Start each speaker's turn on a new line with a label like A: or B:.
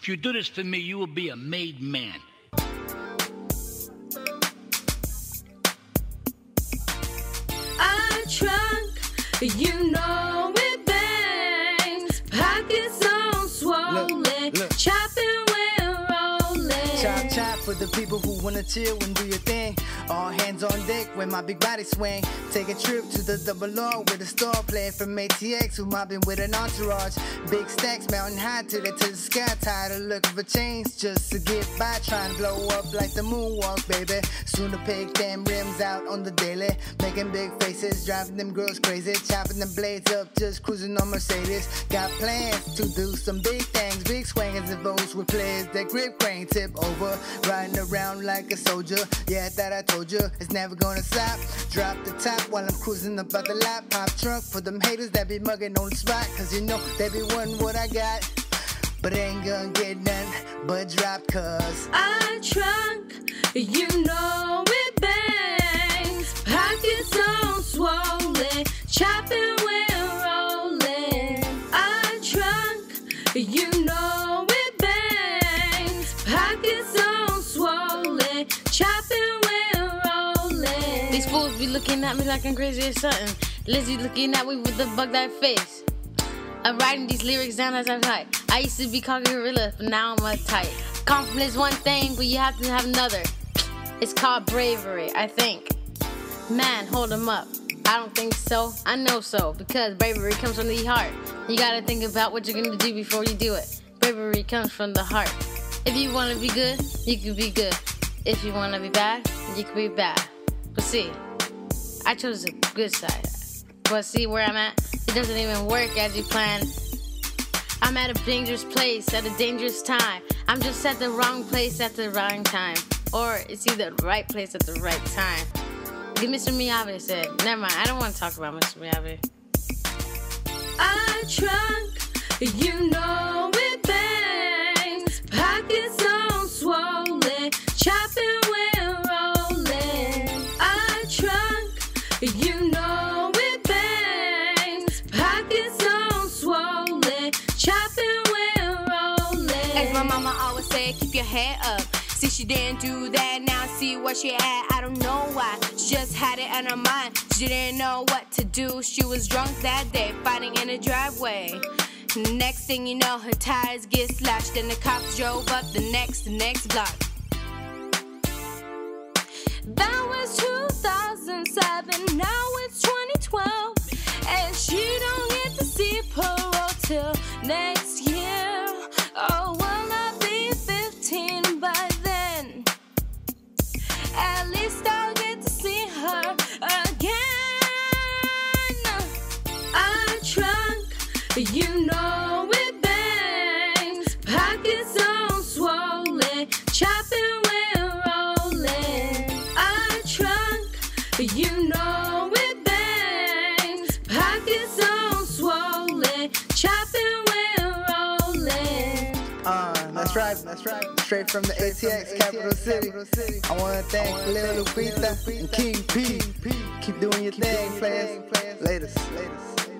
A: If you do this for me, you will be a made man.
B: Our trunk, you know it bangs. Pockets on swollen, chopping when rolling.
C: Chop chop for the people who wanna chill and do your thing. All hands on deck when my big body swing. Take a trip to the double R with a star playing from ATX who mobbing with an entourage. Big stacks mountain high till they touch the sky. Tired of looking for change just to get by. Trying to blow up like the moonwalk, baby. Soon to pick them rims out on the daily. Making big faces, driving them girls crazy. Chopping them blades up, just cruising on Mercedes. Got plans to do some big things. Big swingers and votes with players that grip crane tip over. Riding around like a soldier. Yeah, that I told you, it's never gonna stop. Drop the top while I'm cruising up out the lot. Pop trunk for them haters that be mugging on the spot. Cause you know they be wanting what I got. But ain't gonna get none but drop cause
B: Our trunk, you know it bangs. Pockets on swollen, chopping when rolling. Our trunk, you know it bangs. Pockets on swollen, chopping when rolling.
D: These fools be looking at me like I'm crazy or something. Lizzie looking at me with a bug-eyed face. I'm writing these lyrics down as I type. I used to be called gorilla, but now I'm a type. Confidence is one thing, but you have to have another. It's called bravery, I think. Man, hold 'em up. I don't think so. I know so, because bravery comes from the heart. You gotta think about what you're gonna do before you do it. Bravery comes from the heart. If you wanna be good, you can be good. If you wanna be bad, you can be bad. But see, I chose the good side. But see where I'm at? It doesn't even work as you planned. I'm at a dangerous place at a dangerous time. I'm just at the wrong place at the wrong time. Or it's either the right place at the right time. Like Mr. Miyagi said. Never mind, I don't want to talk about Mr. Miyagi.
B: Our trunk, you know it bangs. Pockets on swollen, chopping when rolling. Our trunk, you know it bangs. Pockets on swollen, chopping when rolling.
E: As my mama always said, keep your head up. See, she didn't do that, now see where she at. I don't know why, she just had it on her mind. She didn't know what to do, she was drunk that day, fighting in the driveway. Next thing you know, her tires get slashed and the cops drove up the next block.
B: That was 2007, now it's 2012. And she don't get to see parole till next year. Oh, will I be 15 by then? At least I'll get to see her again. Our trunk, you know it bangs. Pockets on swollen, chopping when rolling. Our trunk, you know it bangs. Pockets on swollen, chopping when rolling.
C: That's right. Straight from the ATX, capital city. I wanna thank Lil Lupita and King P. Keep doing your thing, players. Latest.